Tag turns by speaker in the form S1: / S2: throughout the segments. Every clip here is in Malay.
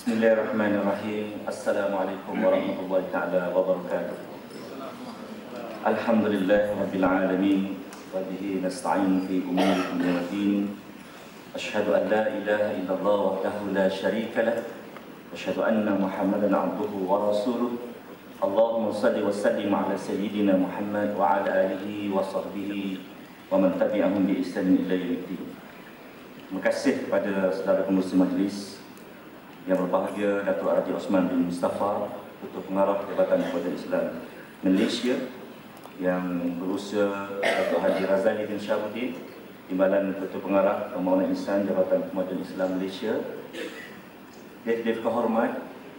S1: Bismillahirrahmanirrahim. Assalamualaikum warahmatullahi ta'ala wabarakatuh. Alhamdulillah rabbil alamin wa bihi nasta'in fi umuri dunya wa din. Asyhadu an la ilaha illallah wahdahu la syarika lah. Asyhadu anna Muhammadan 'abduhu wa rasuluh. Allahumma shalli wa sallim ala sayyidina Muhammad wa ala alihi wa sahbihi wa man tabi'ahum bi ihsan ila yaumiddin. Terima kasih kepada saudara pengurusi majlis yang berbahagia Datuk Haji Osman bin Mustafa, Ketua Pengarah Jabatan Perkhidmatan Islam Malaysia, yang berusia Datuk Haji Razali bin Syahrudin, Timbalan Ketua Pengarah Permohonan Insan Jabatan Perkhidmatan Islam Malaysia, Dewan Kehormat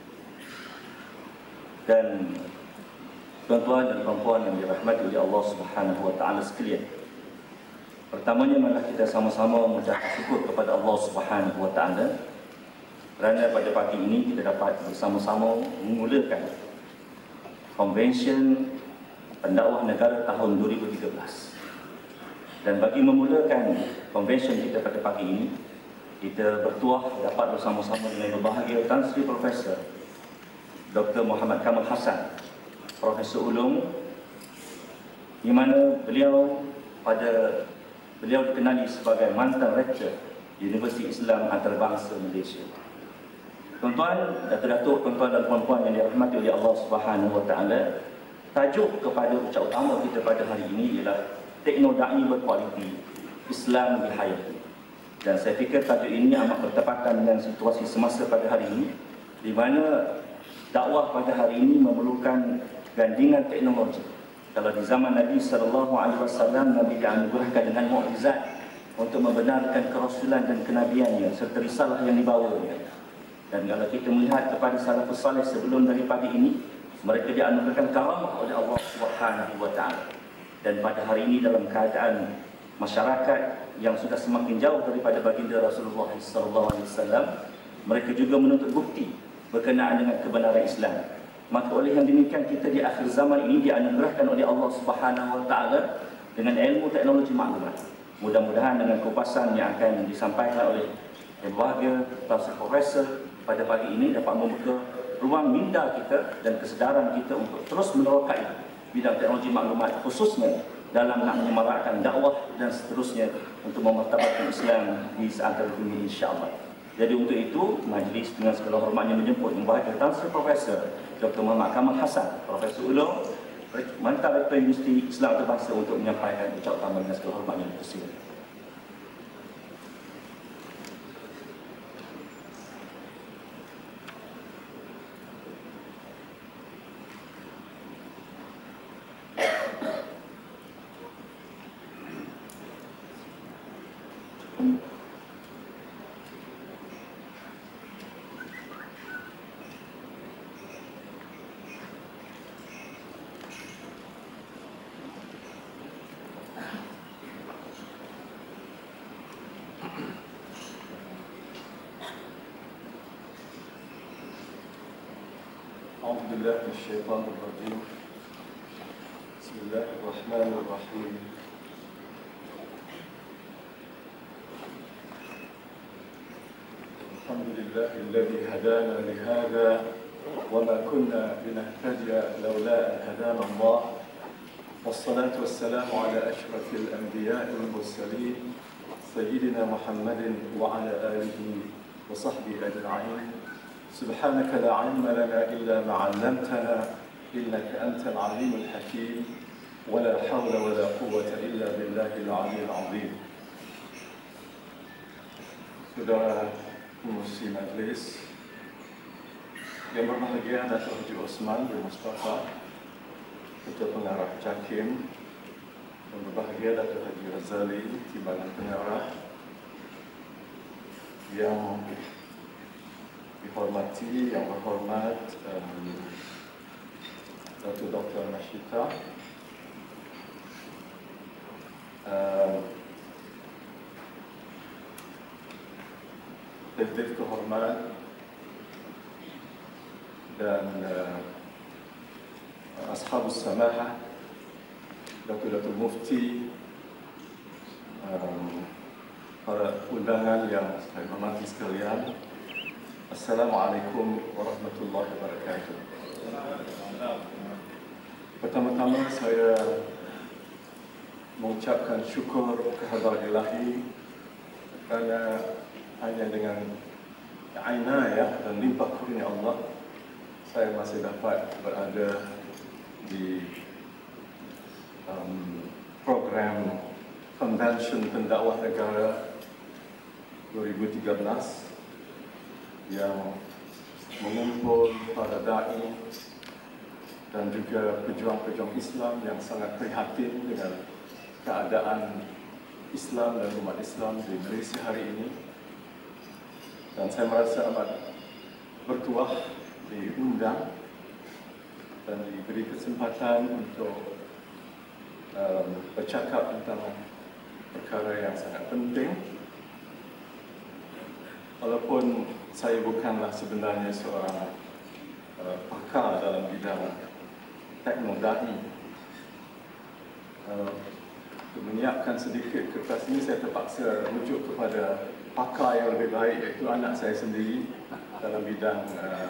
S1: dan tuan-tuan dan puan-puan yang dirahmati oleh Allah Subhanahu wa taala sekalian. Pertamanya marilah kita sama-sama mengucapkan syukur kepada Allah Subhanahu wa taala kerana pada pagi ini kita dapat bersama-sama memulakan Konvensyen Pendakwah Negara tahun 2013. Dan bagi memulakan konvensyen kita pada pagi ini, kita bertuah dapat bersama-sama dengan berbahagia Tan Sri Profesor Dr. Muhammad Kamal Hassan, Profesor Ulung, di mana beliau dikenali sebagai mantan rektor Universiti Islam Antarabangsa Malaysia. Tuan-tuan, datuk-datuk, tuan-tuan dan puan-puan yang dirahmati oleh Allah Subhanahu wa taala, tajuk kepada ucap utama kita pada hari ini ialah Teknodai berkualiti, Islam dihayati. Dan saya fikir tajuk ini amat bertepatan dengan situasi semasa pada hari ini, di mana dakwah pada hari ini memerlukan gandingan teknologi. Kalau di zaman Nabi SAW, Nabi dianugerahkan dengan mukjizat untuk membenarkan kerasulan dan kenabiannya serta risalah yang dibawanya. Dan kalau kita melihat kepada salafus salih sebelum daripada ini, mereka dianugerahkan karamah oleh Allah Subhanahu wa taala. Dan pada hari ini dalam keadaan masyarakat yang sudah semakin jauh daripada baginda Rasulullah SAW, mereka juga menuntut bukti berkenaan dengan kebenaran Islam. Maka oleh yang demikian, kita di akhir zaman ini dianugerahkan oleh Allah Subhanahu wa taala dengan ilmu teknologi maklumat. Mudah-mudahan dengan kupasan yang akan disampaikan oleh yang berbahagia Tan Sri Profesor pada pagi ini dapat membuka ruang minda kita dan kesedaran kita untuk terus menerokai bidang teknologi maklumat, khususnya dalam nak menyemarakkan dakwah dan seterusnya untuk memartabatkan Islam di seantero dunia, insya-Allah. Jadi untuk itu, majlis dengan segala hormatnya menjemput yang berbahagia Tan Sri Profesor Dr. Muhammad Kamal Hassan, Profesor Ulung, mantan Rektor Universiti Islam Antarabangsa, untuk menyampaikan ucap utama dengan segala hormatnya. Terima kasih.
S2: أعوذ بالله من الشيطان الرجيم. بسم الله الرحمن الرحيم. الحمد لله الذي هدانا لهذا وما كنا لنهتدي لولا أن هدانا الله، والصلاة والسلام على أشرف الأنبياء والمرسلين سيدنا محمد وعلى آله وصحبه أجمعين. سبحانك لا علم لنا إلا ما علمتنا إنك أنت العليم الحكيم، ولا حول ولا قوة إلا بالله العلي العظيم. Saudara pengurusi majlis yang berbahagia, Datuk Haji Osman bin Mustafa, Ketua Pengarah JAKIM, yang berbahagia Datuk Haji Razali, Timbalan Pengarah, yang dihormati, yang berhormat Datuk Dr. Nashita, Dewan Kehormat dan Ashabus Samahah, Datuk Mufti, para undangan yang saya hormati sekalian, Assalamualaikum warahmatullahi wabarakatuh. Pertama-tama saya mengucapkan syukur kehadirat Ilahi kerana hanya dengan inayah dan limpah kurnia Allah saya masih dapat berada di program Convention Pendakwah Negara 2013 yang mengumpul para da'i dan juga pejuang-pejuang Islam yang sangat prihatin dengan keadaan Islam dan umat Islam di Malaysia hari ini. Dan saya merasa amat bertuah diundang dan diberi kesempatan untuk bercakap tentang perkara yang sangat penting. Walaupun saya bukanlah sebenarnya seorang pakar dalam bidang teknologi, untuk menyiapkan sedikit kertas ini saya terpaksa rujuk kepada pakar yang lebih baik, iaitu anak saya sendiri dalam bidang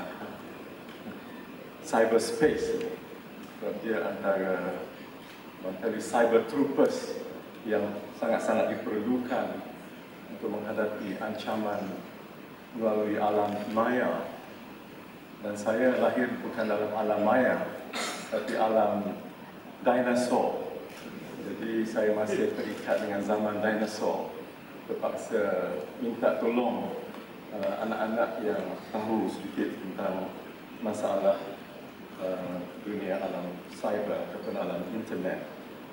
S2: cyberspace. Sebab dia antara cyber troopers yang sangat-sangat diperlukan untuk menghadapi ancaman melalui alam maya. Dan saya lahir bukan dalam alam maya, tapi alam dinosaur. Jadi saya masih terikat dengan zaman dinosaur. Terpaksa minta tolong anak-anak yang tahu sedikit tentang masalah dunia alam cyber ataupun alam internet.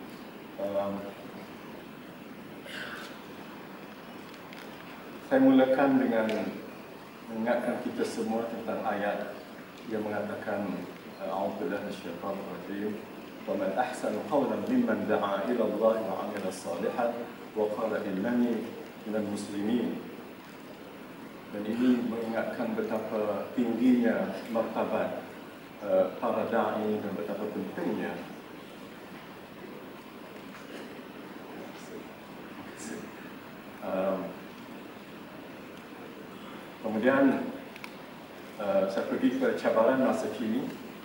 S2: Saya mulakan dengan mengingatkan kita semua tentang ayat yang mengatakan a'udzubillahi minasyaitonir rajim wa man ahsanu qawlan mimman da'a ila Allah wa 'amila shalihan wa qala innani minal muslimin. Dan ini mengingatkan betapa tingginya martabat para da'i dan betapa pentingnya kemudian saya pergi ke cabaran masa kini.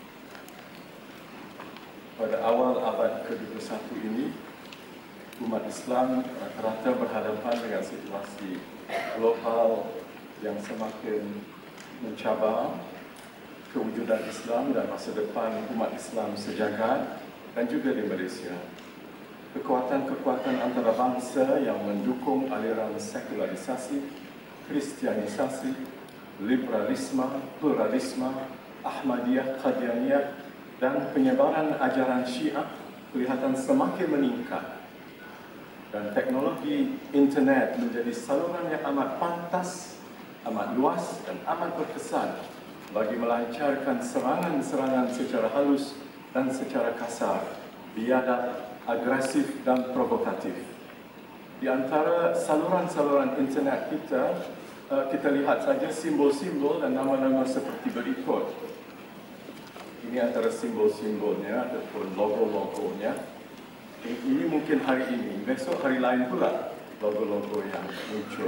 S2: Pada awal abad ke-21 ini, umat Islam rata-rata berhadapan dengan situasi global yang semakin mencabar kewujudan Islam dan masa depan umat Islam sejagat dan juga di Malaysia. Kekuatan-kekuatan antarabangsa yang mendukung aliran sekularisasi, Kristianisasi, liberalisme, pluralisme, Ahmadiyah, Qadianiyah dan penyebaran ajaran Syiah kelihatan semakin meningkat. Dan teknologi internet menjadi saluran yang amat pantas, amat luas dan amat berkesan bagi melancarkan serangan-serangan secara halus dan secara kasar, biadab, agresif dan provokatif. Di antara saluran-saluran internet kita lihat saja simbol-simbol dan nama-nama seperti berikut. Ini antara simbol-simbolnya ataupun logo-logonya. Ini mungkin hari ini, besok hari lain pula logo-logo yang muncul.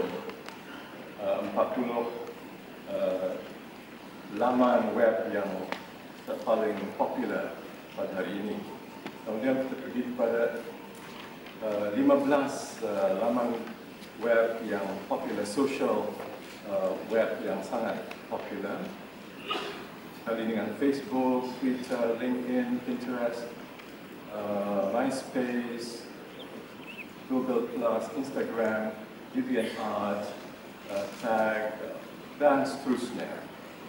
S2: 40 laman web yang paling popular pada hari ini. Kemudian kita pergi kepada 15 laman web yang popular, social web yang sangat popular. Kali dengan Facebook, Twitter, LinkedIn, Pinterest, MySpace, Google+, Instagram, DeviantArt, Tag, dan seterusnya.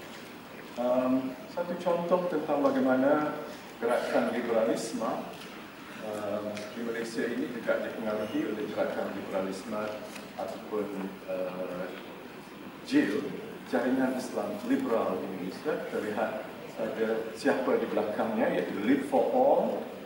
S2: Satu contoh tentang bagaimana gerakan liberalisme di Malaysia ini juga dipengaruhi oleh gerakan liberalisme ataupun JIL, Jaringan Islam Liberal di Indonesia. Kita lihat saja siapa di belakangnya, iaitu Live for All.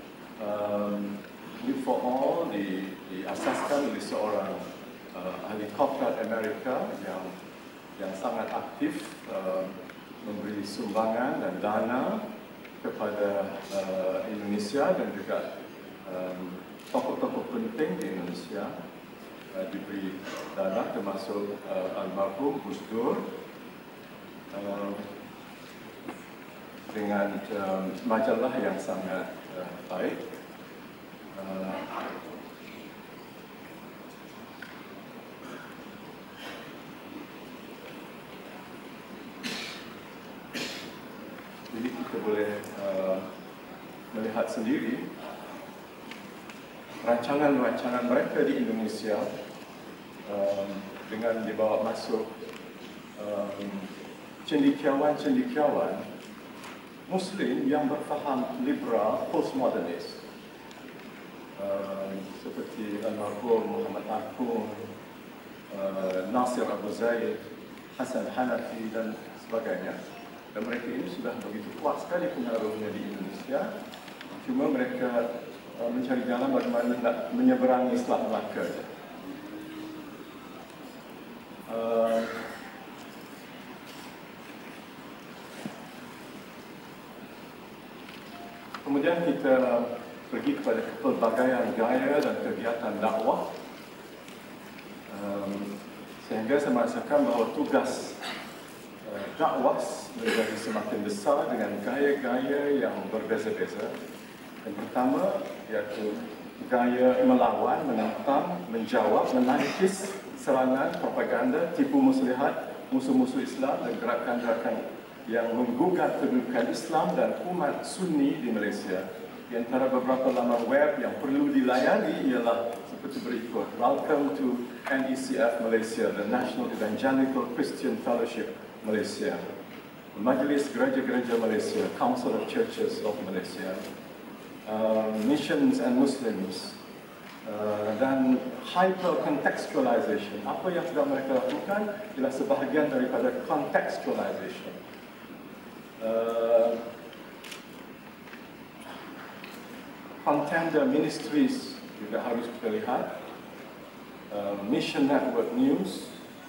S2: Live for All diasaskan oleh seorang ahli korporat Amerika yang sangat aktif memberi sumbangan dan dana kepada Indonesia dan juga tokoh-tokoh penting di Indonesia diberi dana, termasuk almarhum Gus Dur. dengan majalah yang sangat baik. Jadi kita boleh melihat sendiri rancangan-rancangan mereka di Indonesia dengan dibawa masuk cendekiawan-cendekiawan Muslim yang berfaham liberal postmodernis, seperti almarhum Muhammad Akun, Nasir Abu Zaid, Hasan Hanafi dan sebagainya. Dan mereka ini sudah begitu kuat sekali pengaruhnya di Indonesia. Cuma mereka mencari jalan bagaimana nak menyeberangi Selat Melaka. Kemudian kita pergi kepada pelbagaian gaya dan kegiatan dakwah, sehingga saya merasakan bahawa tugas dakwah menjadi semakin besar dengan gaya-gaya yang berbeza-beza. Yang pertama iaitu gaya melawan, menentang, menjawab, menangkis serangan propaganda, tipu muslihat musuh-musuh Islam dan gerakan-gerakan yang menggugat kedudukan Islam dan umat Sunni di Malaysia. Di antara beberapa laman web yang perlu dilayani ialah seperti berikut: Welcome to NECF Malaysia, the National Evangelical Christian Fellowship Malaysia, Majlis Gereja-Gereja Malaysia, Council of Churches of Malaysia, Missions and Muslims, dan hyper-contextualization. Apa yang sudah mereka lakukan ialah sebahagian daripada contextualization. Contender Ministries juga harus kita lihat, Mission Network News,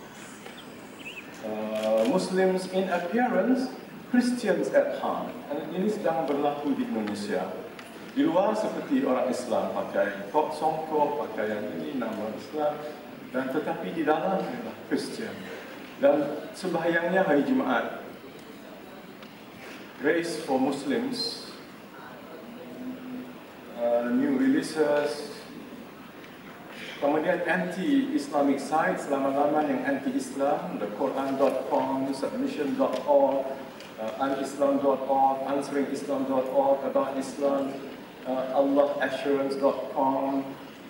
S2: Muslims in appearance, Christians at heart. Dan ini sedang berlaku di Indonesia. Di luar seperti orang Islam pakai kop songkok, pakaian ini nama Islam, dan tetapi di dalam adalah Christian. Dan sembahyangnya hari Jumaat. Grace for Muslims, new releases, kemudian anti-Islamic sites, laman-laman yang anti-Islam, thequran.com, submission.org, unislam.org, answeringislam.org, about Islam, allahassurance.com,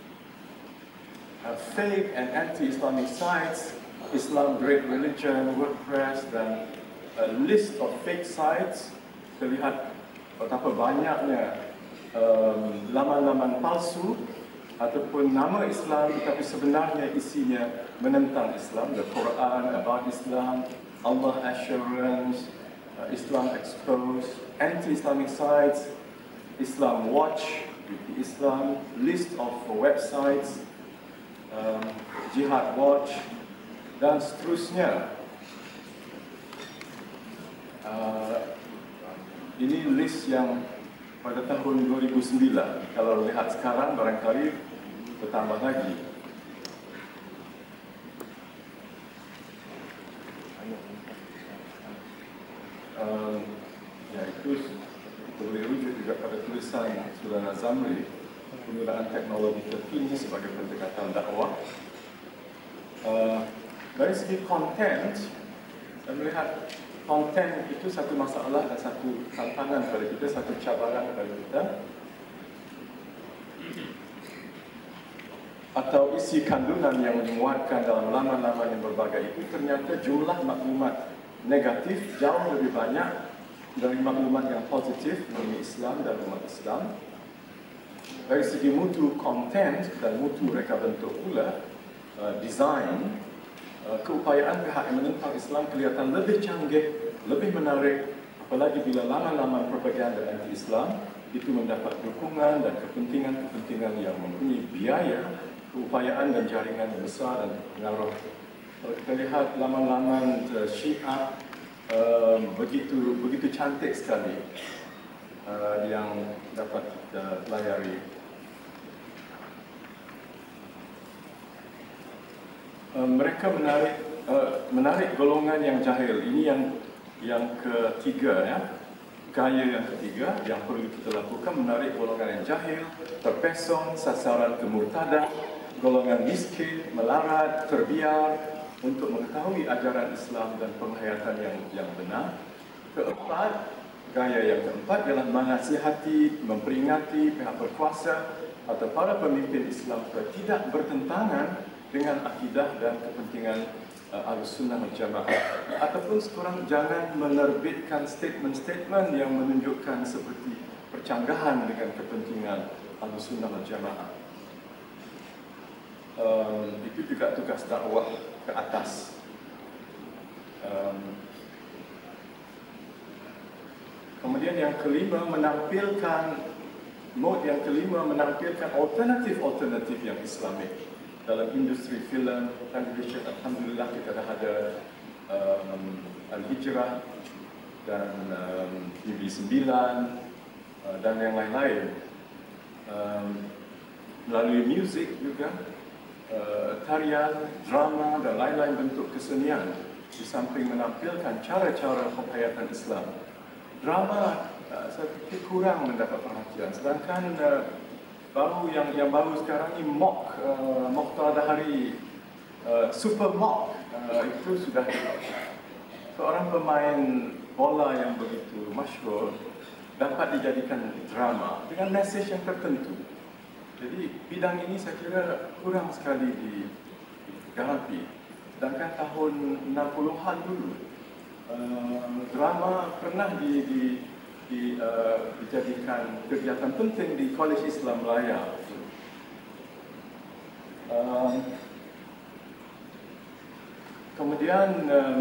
S2: fake and anti-Islamic sites, Islam Great Religion, WordPress, dan a list of fake sites. Kita lihat betapa banyaknya laman-laman palsu ataupun nama Islam tetapi sebenarnya isinya menentang Islam. The Quran, About Islam, Allah Assurance, Islam Exposed, anti-Islamic sites, Islam Watch, Islam, list of websites, Jihad Watch, dan seterusnya. Ini list yang pada tahun 2009. Kalau lihat sekarang barangkali bertambah lagi. Ya, itu boleh rujuk juga pada tulisan Saudara Zamri, penggunaan teknologi terkini sebagai pendekatan dakwah. Dari segi konten, saya melihat konten itu satu masalah dan satu tantangan pada kita, satu cabaran pada kita. Atau isi kandungan yang dimuatkan dalam laman-laman yang berbagai itu, ternyata jumlah maklumat negatif jauh lebih banyak dari maklumat yang positif mengenai Islam dan umat Islam. Dari segi mutu konten dan mutu reka bentuk pula, design, keupayaan pihak yang menentang Islam kelihatan lebih canggih, lebih menarik, apalagi bila laman-laman propaganda anti-Islam itu mendapat dukungan dan kepentingan-kepentingan yang mempunyai biaya, keupayaan dan jaringan yang besar dan pengaruh. Kalau kita lihat laman-laman Syiah, begitu cantik sekali yang dapat kita layari. Mereka menarik golongan yang jahil. Ini yang Yang ketiga, ya, gaya yang ketiga yang perlu kita lakukan, menarik golongan yang jahil, terpesong, sasaran kemurtadan, golongan miskin, melarat, terbiar untuk mengetahui ajaran Islam dan penghayatan yang benar. Keempat, gaya yang keempat ialah menasihati, memperingati pihak berkuasa atau para pemimpin Islam supaya tidak bertentangan dengan akidah dan kepentingan Ahlussunnah wal Jamaah, ataupun sekurang jangan menerbitkan statement-statement yang menunjukkan seperti percanggahan dengan kepentingan Ahlussunnah wal Jamaah. Itu juga tugas dakwah ke atas. Kemudian yang kelima, menampilkan alternatif yang Islamik. Dalam industri filem, television, alhamdulillah kita dah ada Al-Hijrah dan TV9 dan yang lain-lain. Melalui muzik juga, tarian, drama dan lain-lain bentuk kesenian, di samping menampilkan cara-cara penghayatan Islam. Drama saya fikir kurang mendapat perhatian, sedangkan yang baru sekarang ni Mokhtar Dahari, Super Mock, itu sudah seorang pemain bola yang begitu masyhur dapat dijadikan drama dengan mesej yang tertentu. Jadi bidang ini saya kira kurang sekali digarapi. Sedangkan tahun 60-an dulu drama pernah dijadikan kegiatan penting di Kolej Islam Melaya. Kemudian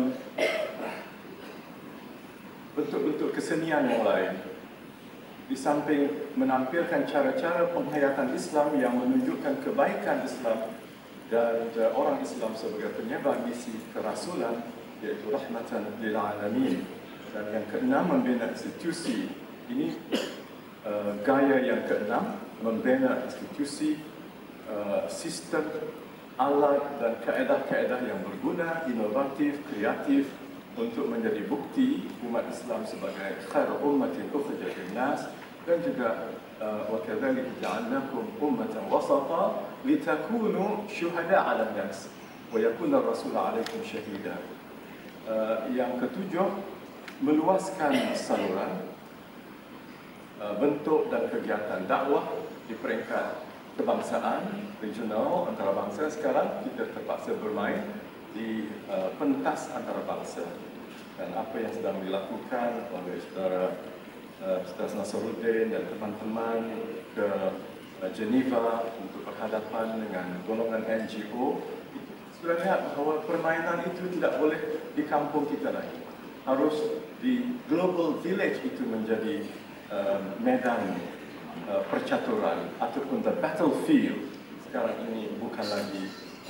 S2: bentuk-bentuk kesenian yang lain, di samping menampilkan cara-cara penghayatan Islam yang menunjukkan kebaikan Islam dan orang Islam sebagai penyebar misi kerasulan, yaitu rahmatan lil alamin. Dan yang keenam, membina institusi. Ini gaya yang keenam, membina institusi, sistem, alat dan kaedah-kaedah yang berguna, inovatif, kreatif untuk menjadi bukti umat Islam sebagai khairu ummatin ukhrijat lin-nas, dan juga wa kadzalika ja'alnakum ummatan wasata litakunu syuhada 'alan nas wa yakuna ar-rasulu 'alaikum syahida. Yang ketujuh, meluaskan saluran bentuk dan kegiatan dakwah di peringkat kebangsaan, regional, antarabangsa. Sekarang kita terpaksa bermain di pentas antarabangsa, dan apa yang sedang dilakukan oleh saudara Ustaz Nasruddin dan teman-teman ke Geneva untuk berhadapan dengan golongan NGO, sudah lihat bahawa permainan itu tidak boleh di kampung kita lagi. Harus di global village itu menjadi medan percaturan ataupun the battlefield. Sekarang ini bukan lagi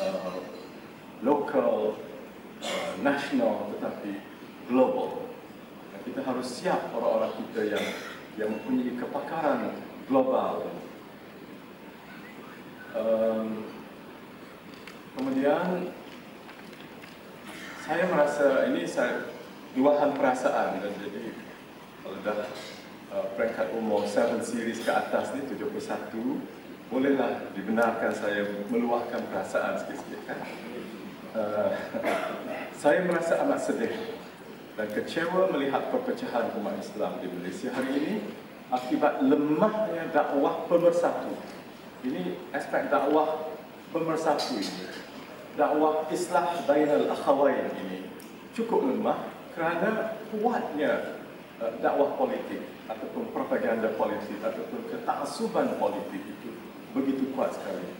S2: local, national, tetapi global. Kita harus siap orang-orang kita yang mempunyai kepakaran global. Kemudian saya merasa ini luahan perasaan, dan jadi kalau dah peringkat umur 7 series ke atas ni, 71, bolehlah dibenarkan saya meluahkan perasaan sikit-sikit, kan? Saya merasa amat sedih dan kecewa melihat perpecahan umat Islam di Malaysia hari ini akibat lemahnya dakwah pemersatu. Ini aspek dakwah pemersatu ini, dakwah islah bainal akhawain ini cukup lemah kerana kuatnya dakwah politik ataupun propaganda politik ataupun ketaksuban politik itu begitu kuat sekali.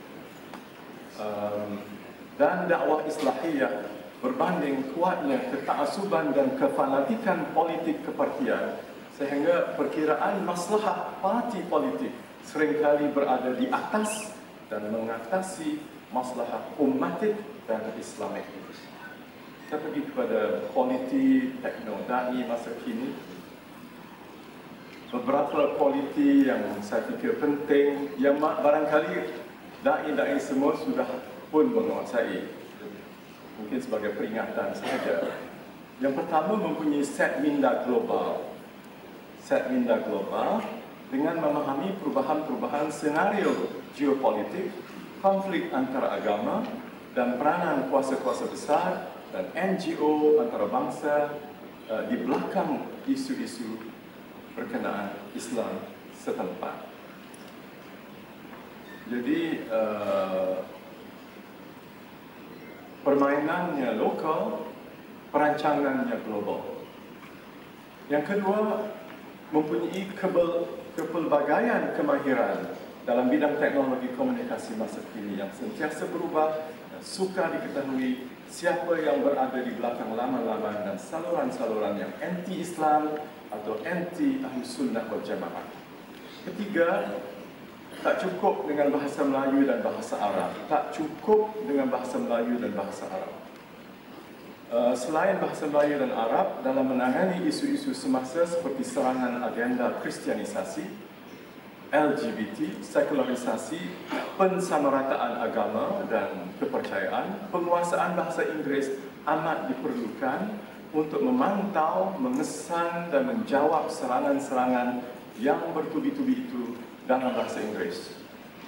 S2: Dan dakwah islahiyah berbanding kuatnya ketaksuban dan kefanatikan politik kepartian, sehingga perkiraan maslahah parti politik seringkali berada di atas dan mengatasi maslahah ummatik dan islamik. Kita pergi kepada kualiti tekno-da'i masa kini. Beberapa kualiti yang saya fikir penting, yang barangkali da'i-da'i semua sudah pun menguasai. Mungkin sebagai peringatan sahaja. Yang pertama mempunyai set minda global. Set minda global dengan memahami perubahan-perubahan senario geopolitik, konflik antara agama dan peranan kuasa-kuasa besar dan NGO antarabangsa di belakang isu-isu berkenaan Islam setempat. Jadi permainannya lokal, perancangannya global. Yang kedua, mempunyai kepelbagaian kemahiran dalam bidang teknologi komunikasi masa kini yang sentiasa berubah dan sukar diketahui siapa yang berada di belakang laman-laman dan saluran-saluran yang anti-Islam atau anti-Ahlus Sunnah wal Jamaah. Ketiga, tak cukup dengan bahasa Melayu dan bahasa Arab. Tak cukup dengan bahasa Melayu dan bahasa Arab. Selain bahasa Melayu dan Arab, dalam menangani isu-isu semasa seperti serangan agenda kristianisasi, LGBT, sekularisasi, pensamarataan agama dan kepercayaan, penguasaan bahasa Inggeris amat diperlukan untuk memantau, mengesan dan menjawab serangan-serangan yang bertubi-tubi itu dalam bahasa Inggeris.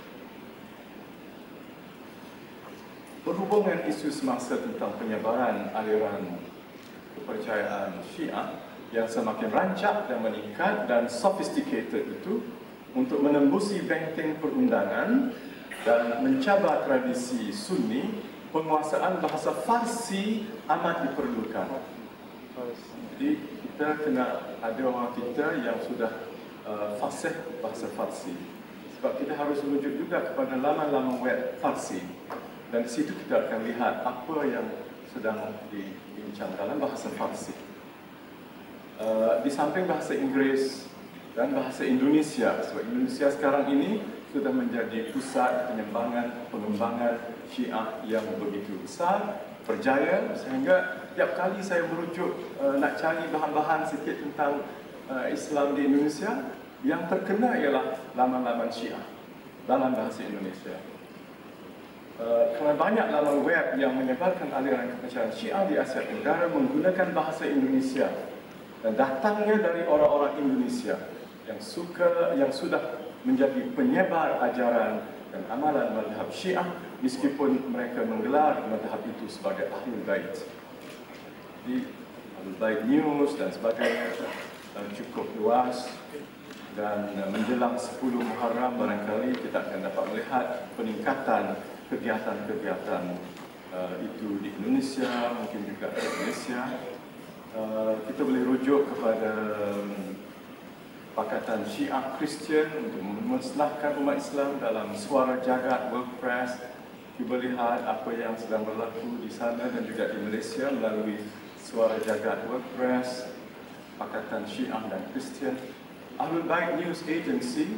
S2: Berhubung dengan isu semasa tentang penyebaran aliran kepercayaan Syiah yang semakin rancak dan meningkat dan sophisticated itu untuk menembusi benteng perundangan dan mencabar tradisi Sunni, penguasaan bahasa Farsi amat diperlukan. Jadi kita kena ada orang kita yang sudah fasih bahasa Farsi. Sebab kita harus merujuk juga kepada laman-laman web Farsi. Dan di situ kita akan lihat apa yang sedang dibincang dalam bahasa Farsi. Di samping bahasa Inggeris dan bahasa Indonesia, sebab Indonesia sekarang ini sudah menjadi pusat pengembangan Syiah yang begitu besar, berjaya, sehingga tiap kali saya merujuk nak cari bahan-bahan sikit tentang Islam di Indonesia, yang terkena ialah laman-laman Syiah dalam bahasa Indonesia. Kerana banyak laman web yang menyebarkan aliran kepercayaan Syiah di Asia Tenggara menggunakan bahasa Indonesia dan datangnya dari orang-orang Indonesia yang sudah menjadi penyebar ajaran dan amalan mazhab Syiah meskipun mereka menggelar mazhab itu sebagai Ahlul Bait. Jadi Ahlul Bait News dan sebagainya cukup luas, dan menjelang 10 Muharram barangkali kita akan dapat melihat peningkatan kegiatan-kegiatan itu di Indonesia, mungkin juga di Malaysia. Kita boleh rujuk kepada Pakatan Syiah Kristian untuk memusnahkan umat Islam dalam Suara Jagat World Press. Cuba lihat apa yang sedang berlaku di sana dan juga di Malaysia melalui Suara Jagat World Press, Pakatan Syiah dan Kristian. Ahlul Bait News Agency,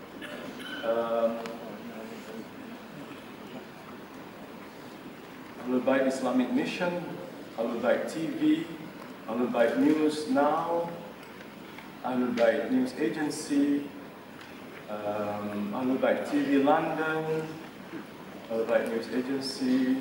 S2: Ahlul Bait Islamic Mission, Ahlul Bait TV, Ahlul Bait News Now, Ahlul Bait News Agency, Ahlul Bait TV London, Ahlul Bait News Agency,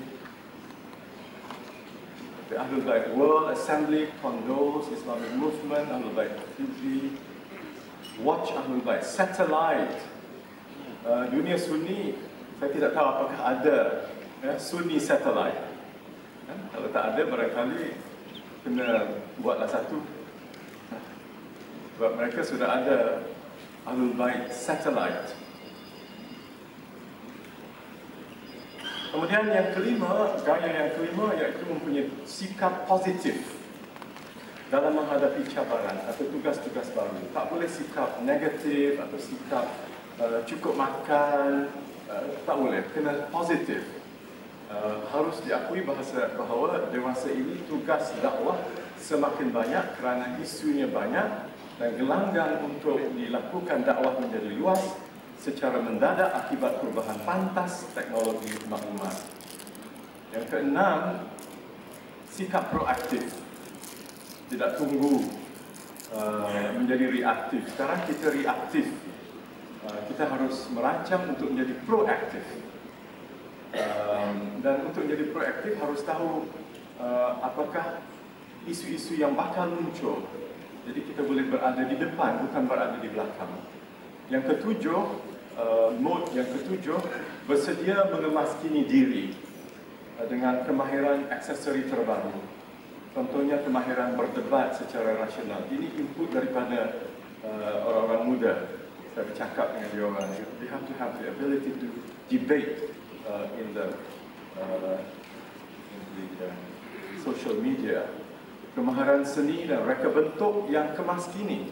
S2: the Ahlul Bait World Assembly condoles Islamic movement, Ahlul Bait TV, Watch Ahlul Bait Satellite. Dunia Sunni, saya tidak tahu apakah ada Sunni Satellite. Kalau tak ada, barangkali kena buatlah satu. Sebab mereka sudah ada Ahlul Bait Satellite. Kemudian yang kelima, gaya yang kelima iaitu mempunyai sikap positif dalam menghadapi cabaran atau tugas-tugas baru. Tak boleh sikap negatif atau sikap cukup makan, tak boleh, kena positif. Harus diakui bahawa dewasa ini tugas dakwah semakin banyak kerana isunya banyak dan gelanggang untuk dilakukan dakwah menjadi luas secara mendadak akibat perubahan pantas teknologi maklumat. Yang keenam, sikap proaktif. Tidak tunggu menjadi reaktif. Sekarang kita reaktif. Kita harus merancang untuk menjadi proaktif. Dan untuk menjadi proaktif harus tahu apakah isu-isu yang bakal muncul. Jadi kita boleh berada di depan, bukan berada di belakang. Yang ketujuh, mode yang ketujuh, bersedia mengemaskini diri dengan kemahiran aksesori terbaru. Contohnya kemahiran berdebat secara rasional. Ini input daripada orang-orang muda. Saya bercakap dengan dia orang. They have to have the ability to debate in the social media. Kemahiran seni dan reka bentuk yang kemaskini.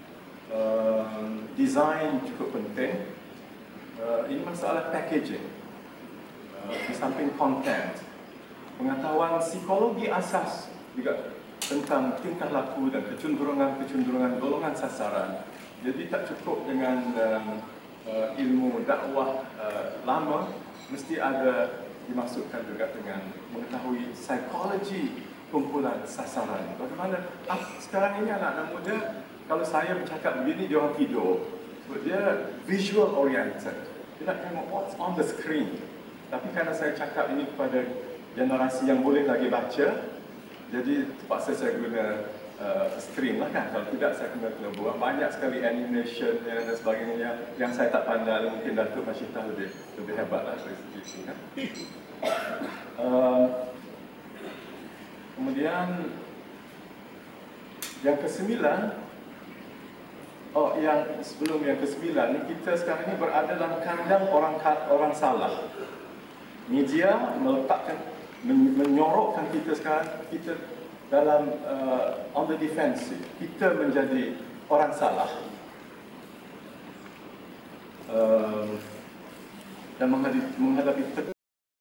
S2: Design cukup penting. Ini masalah packaging. Di samping content. Pengetahuan psikologi asas juga tentang tingkah laku dan kecenderungan-kecenderungan golongan sasaran. Jadi tak cukup dengan ilmu dakwah lama, mesti ada dimasukkan juga dengan mengetahui psikologi kumpulan sasaran. Bagaimana sekarang ini anak-anak muda, kalau saya bercakap begini, dia orang tidur. Sebab dia visual oriented. Dia nak tengok what's on the screen. Tapi kerana saya cakap ini kepada generasi yang boleh lagi baca, jadi terpaksa saya guna screen lah kan. Kalau tidak, saya kena buat banyak sekali animation dan sebagainya yang saya tak pandai. Mungkin Datuk Masyidah lebih hebat lah dari segi itu kan. Kemudian yang kesembilan, yang sebelum yang kesembilan ni, kita sekarang ni berada dalam kandang orang salah. Media meletakkan, menyorokkan kita sekarang, kita dalam on the defensive. Kita menjadi orang salah dan menghadapi